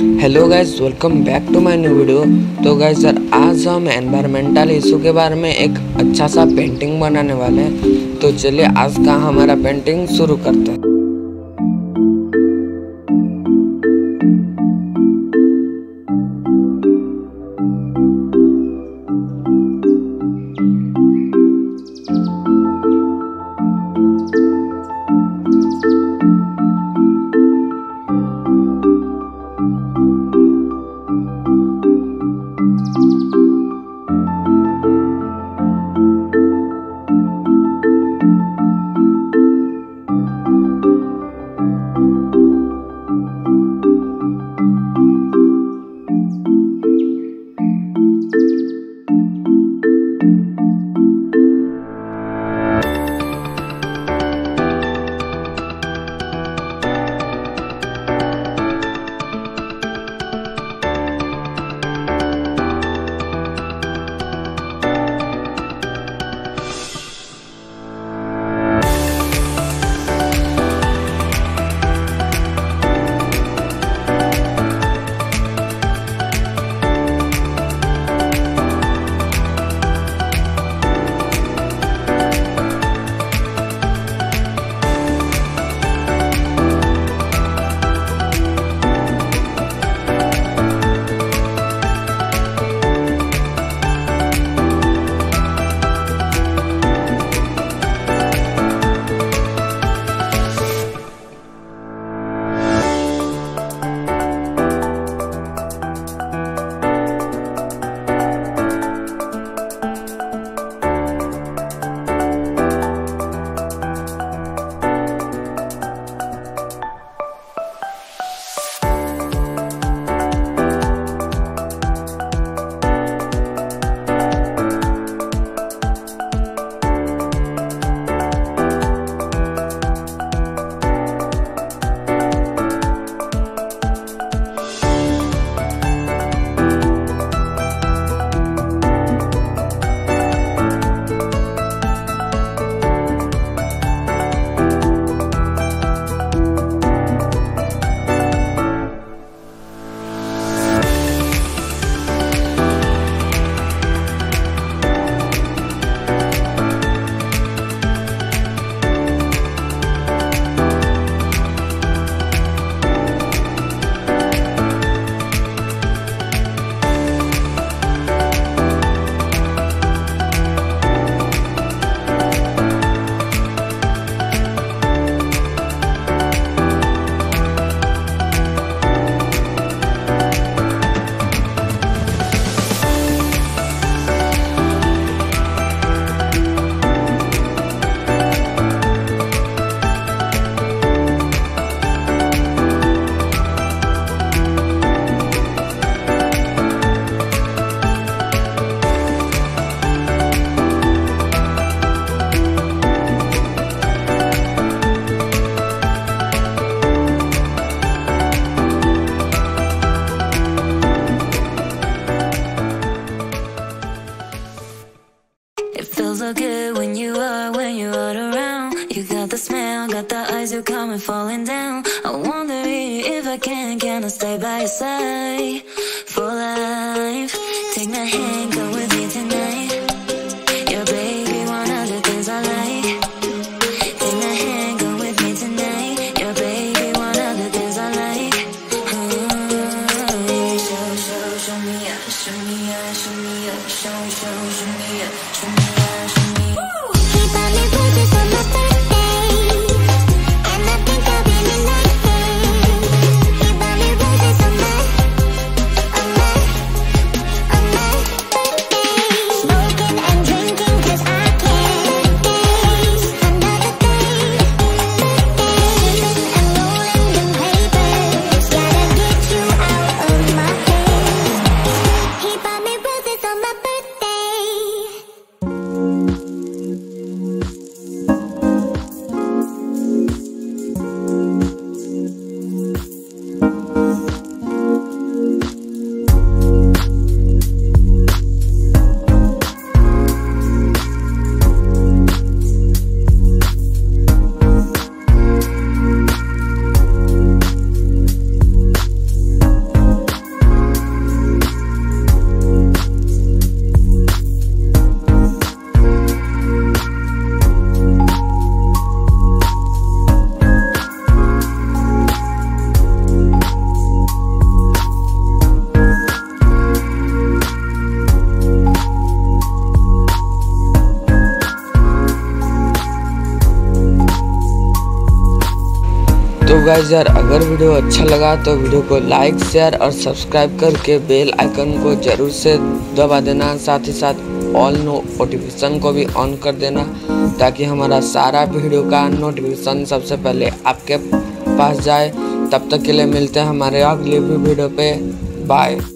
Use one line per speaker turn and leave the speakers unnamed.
Hello guys, welcome back to my new video. तो guys यार, आज हम एनवायरमेंटल इशू के बारे में एक अच्छा सा पेंटिंग बनाने वाले हैं। तो चलिए आज का हमारा पेंटिंग शुरू करते हैं।
So good when you're all around. You got the smell, got the eyes, you come and falling down. I wonder if I can I stay by your side for life? Take my hand, go with me tonight. Your baby, one of the things I like. Take my hand, go with me tonight. Your baby, one of the things I like. Show me up, show me up, show me up, show me up, show me up, show me up.
Guys यार, अगर video अच्छा लगा तो video को like share और subscribe करके bell icon को जरूर से दबा देना। साथ ही साथ ऑल नोटिफिकेशन को भी ऑन कर देना ताकि हमारा सारा वीडियो का नोटिफिकेशन सबसे पहले आपके पास जाए। तब तक के लिए मिलते हैं हमारे अगले वीडियो पे। बाय।